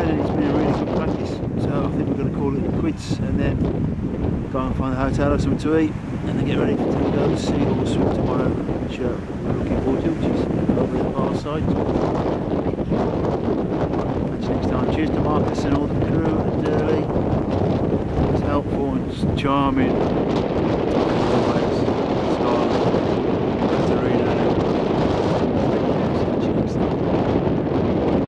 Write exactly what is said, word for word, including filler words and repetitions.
ride and it's been a really good practice. So I think we're going to call it quits and then go and find a hotel or something to eat and then get ready to go to see or swim tomorrow, which uh, we're looking forward to, which is over the far side. Catch you next time. Cheers to Marcus and all the crew at Durley. It's helpful and it's charming.